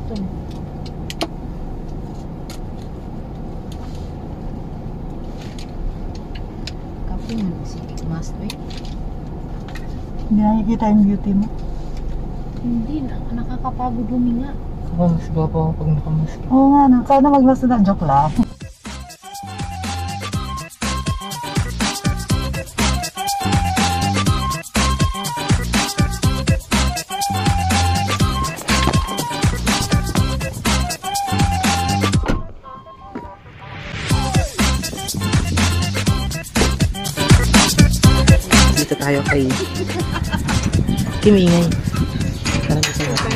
ito. Kape mo si Mas, eh. Hindi nakikita yung beauty mo. Hindi na, nakakapagod huminga. Mas gwapo ako pag nakamask. Oo nga, sana maglas na. Joke lang. Dito tayo kay Kimingay. Parang gusto natin.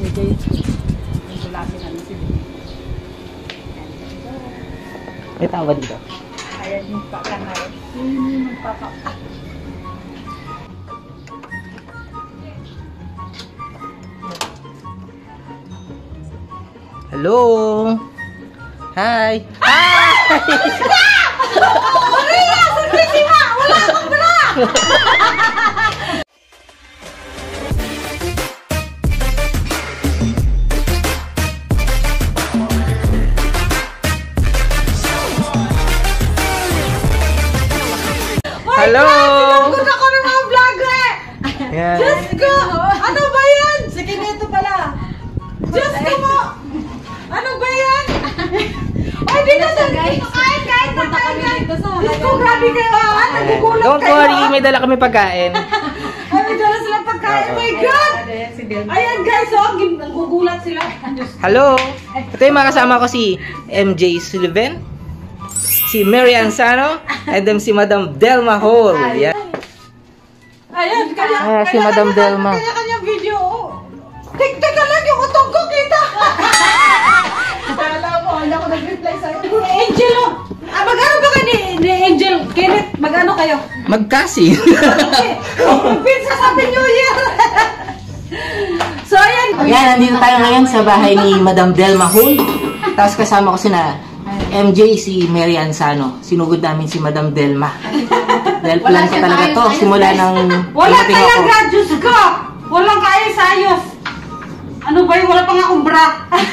May tao ba dito? Ayan yung pakanay. Yung magpapa. Hello! Hi! Hi! Maria! Surprise mo! Wala akong bra! Hello! Good ako ng mga vlogger! Yan. Diyos ko! Ano ba yan? Sige, ito pala. Diyos ko mo! Ano ba yan? Ay, di na sa guys! Kain na kain! Diyos ko, grabe kayo ha! Nagugulat Don't kayo worry, may dala kami pagkain. Ay, may dala silang pagkain. Oh my God! Ayan guys, oh, nagugulat sila. Hello! Ito yung mga kasama ko si MJ Sullivan, si Mary Ansano, and then si Madam Delma Hall. Yan. Ayan, kaya Si Madam Delma. Kanya video, oh. Teka lang, yung utong ko kita. Kala mo, hindi ako nag-reply sa'yo. Angel, oh. Magano ba kayo ni Angel? Kenneth, magano kayo? Magkasi. Pizza sa Happy New Year. So, ayan. Yan, nandito tayo ngayon sa bahay ni Madam Delma Hall. Tapos kasama ko sina MJ, si Mary Ansano. Sinugod namin si Madam Delma. Dahil plan ko talaga to. Simula ng Wala dumating ako. talaga, Diyos ko. Walang kaayos-ayos. Ano ba yun? Wala pang akong bra.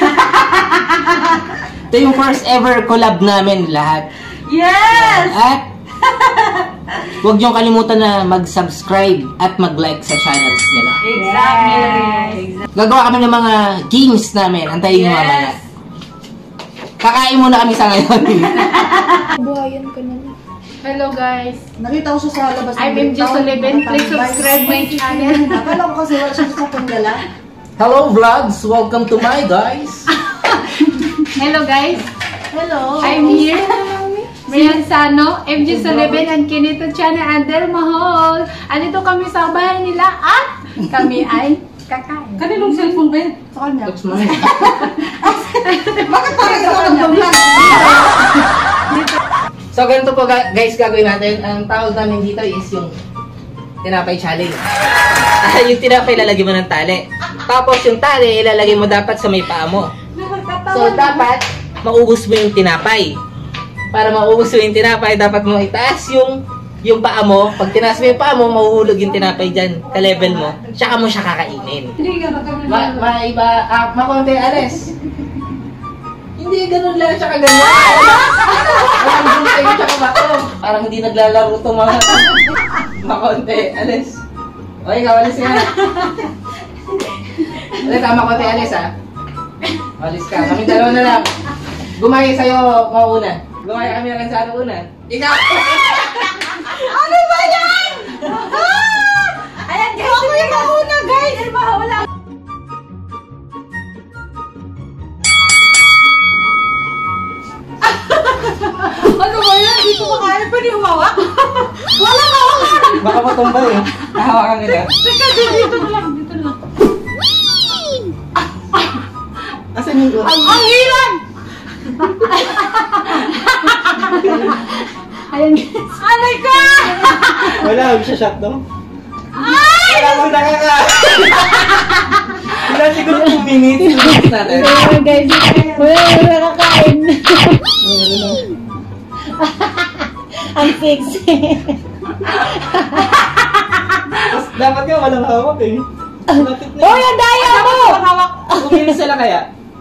Ito yung first ever collab namin lahat. Yes! At huwag niyong kalimutan na mag-subscribe at mag-like sa channels nila. Exactly. Gagawa kami ng mga games namin. Antayin niyo mamaya. Kakain muna kami sa ngayon. Buhayan ka na. Hello guys. Nakita ko siya sa labas. I'm MJ Sullivan. Please subscribe my channel. Akala ko kasi wala siya sa panggala. Hello vlogs! Welcome to my guys! Hello guys. Hello. I'm here. Mayan Sano, MJ Sullivan, and Kinito Channel, and Delma Hall. Andito kami sa bahay nila at kami ay kakain. Kaninong cellphone ba yun? Sa kanya. Looks mine. Bakit parang ikaw nag-vlog? So ganito po guys gagawin natin. Ang tawag namin dito is yung tinapay challenge. Yung tinapay ilalagay mo ng tali. Tapos yung tali ilalagay mo dapat sa may paa mo. So dapat maubos mo yung tinapay. Para maubos mo yung tinapay, dapat mo itaas yung paa mo. Pag tinaas mo yung paa mo, mahuhulog yung tinapay dyan, ka-level mo. Tsaka mo siya kakainin. Hindi ka nagkamali. Makonti, Ares. Hindi, ganun lang siya kaganyan. Parang hindi kayo siya kabato. Parang hindi naglalaro ito mga makonti, Ares. O, ikaw, alis nga. Alis, makonti, Alis ha. Alis ka, kami dalawa na lang. Gumaya sa'yo, mauna. Gumaya kami lang sa ano una. Ikaw! Ano ba yan? Ayan guys, ako yung mauna guys. Wala. Ano ba yan? Hindi ko makaya. Pwede humawak? Wala hawakan. Baka matumba eh. Hawakan nila. Teka, dito na lang. Dito na lang. Asan yung gulay? Ang hilan! Ayan guys. Alay ka! Wala, huwag siya shot no? Ay! Wala mong nakaka... Wala siguro 2 minutes. Natin. Ayan guys. Wala kakain. Ang sexy. Dapat nga walang hawak eh. Lapit na. Oh, yung daya mo! Kumilos sila kaya?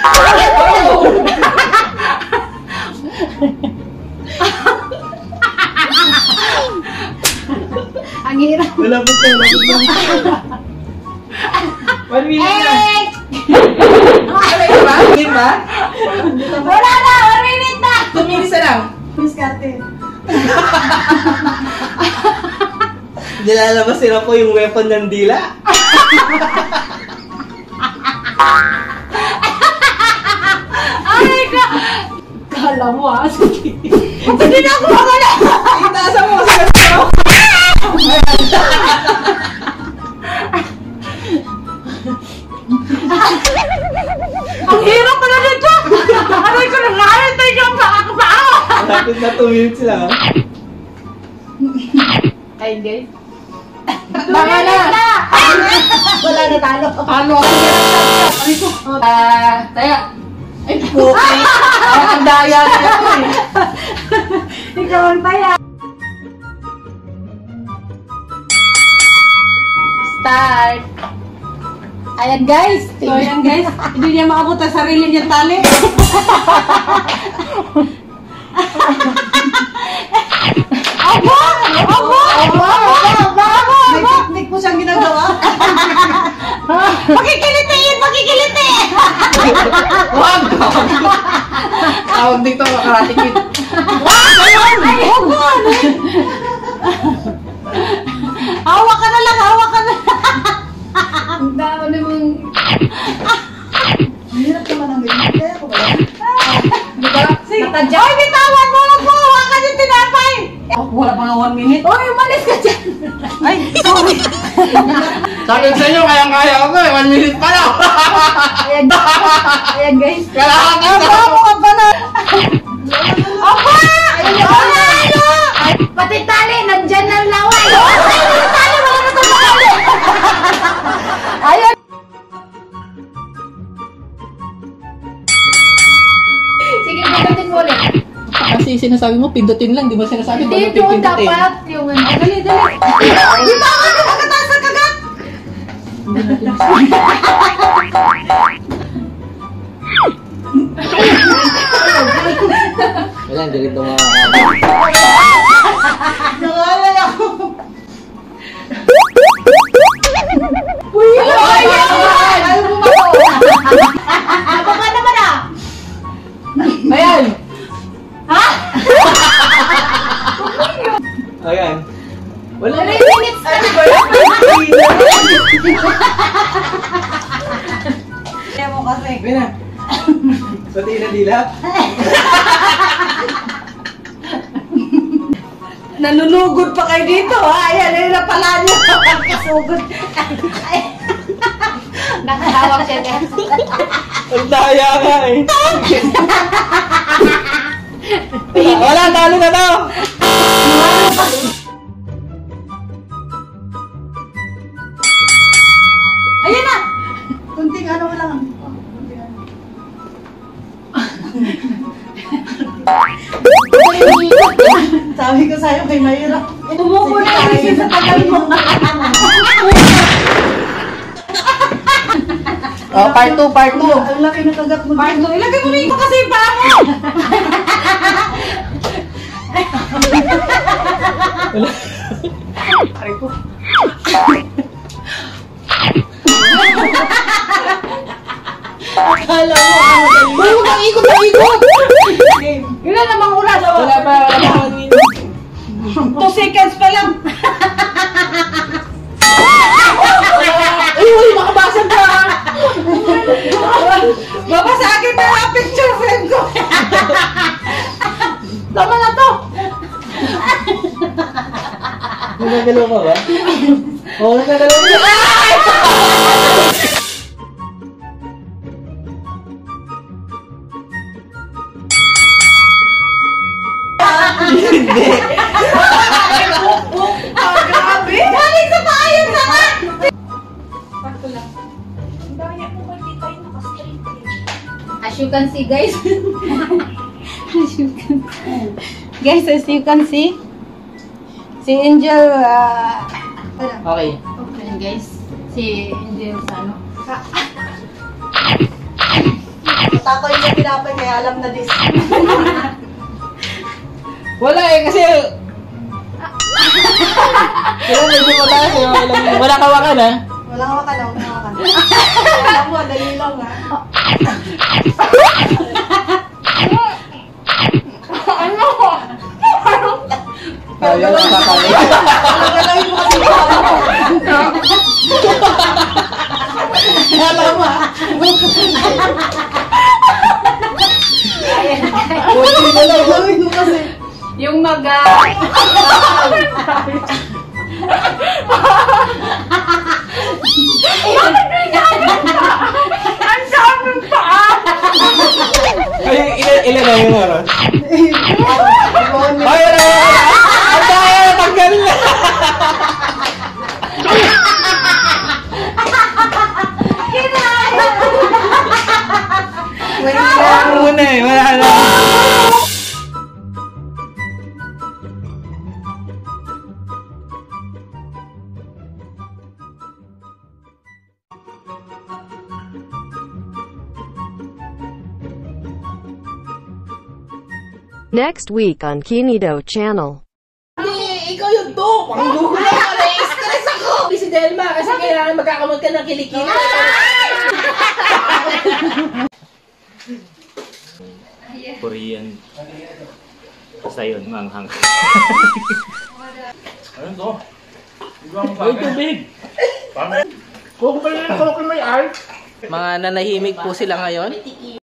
Ang hirap. Malapit na, malapit na. 1 minute na. Game ba? Wala na! 1 minute na! 2 minutes na lang. Miskarte. Nilalabas nila po yung weapon ng dila. Ay, kala mo ah. Sige. Hindi na ako makala! Itaasa mo kasi ganito. Ang hirap pala nito! Aray ko na kaya tayo yung paa! Malapit na 2 minutes lang. Ay, guys. Tama na! Wala na talo. Paano ako hirap? Taya. Ay, okay. Ang daya na ito eh. Ikaw ang taya. Start. Ayan, guys. So yan guys, hindi niya maabot ang sarili niyang tali. Aba! Aba! Aba! May technique po siyang ginagawa. Makikilitiin! Makikilitiin! Wag! Tawag dito, Karate Kid. Hawak ka na lang! Hawak ka na! Ang dami namang... Hirap naman ang ganyan. Kaya ko ba? Diba? Natadya. Ay, bitawan mo! Huwag mo hawakan yung tinapay! Wala pa nga 1 minute. Uy, umalis ka dyan! Ay, sorry. Sabi sa inyo, kayang-kaya ako eh. 1 minute pa lang. Ayan, ayan guys. Kalahati na. Aba mo ka pa na! Aba! Ay, pati tali, nandyan ang laway. Tali, wala na itong tali. Ayan. Sige, pindutin mo ulit. Kasi sinasabi mo, pindutin lang. Di ba sinasabi Hindi, doon dapat. Yung ano. Dali, dali. Dito ako! Nakataas ang kagat! Wala, hindi rin tumawa. Nangalay ako. Uy, ayaw bumabaw. Baka naman ah! Ayan! Ha? Ayan. Wala 3 minutes na. Kaya mo kasi. Ayan na. Pati na dila. Nanunugod pa kayo dito ha? Ayan, ayun na pala niyo. Kasugod. Nakahawak siya dyan. Ang daya nga eh. Wala, talo na daw. Ayan na! Kunting ano lang. Kunting ano. Sabi ko sa'yo kay Mayra. Tumuko na yung isa sa tagal mo. Oh, part 2, part 2. Ang laki na kagat mo. Marlo, ilagay mo dito kasi yung paa mo! Aray ko. Akala mo, Huwag kang ikot na ikot. game. Ilan namang oras? Wala pa, wala pa. 2 seconds pa lang. Ay, uy, makabasag ka. Baba sa akin na ang picture frame ko. Tama na to. Nagagalaw ka ba? Oo, nagagalaw ka. Hindi. Grabe! Galing sa paa yun sama! As you can see, guys. As you can see, si Angel, Okay. Ayan, guys. Si Angel sa ano. Tako yung tinapay kaya alam na this. Wala eh, kasi... Kaya medyo mataas eh. Wala kawakan ha. Wala hawakan lang, wala hawakan. Alam mo, dali lang ha. Kaya lang kakali. Nagalawin mo kasi ito. Alam mo ha. Nagalawin mo kasi. Yung maga. Ang daming paa! Ay, ilan na yung oras? Ay, ano? Ang daya na tanggal na! Wala muna eh, wala na. Next week on Kinido Channel. Hindi, ikaw yung to! Panggulo ka na! Stress ako! Si Delma, kasi kailangan magkakamot ka ng kilikili. Korean. Basta yun, manghang. Ayun to. Ay, tubig! Mga nanahimik po sila ngayon.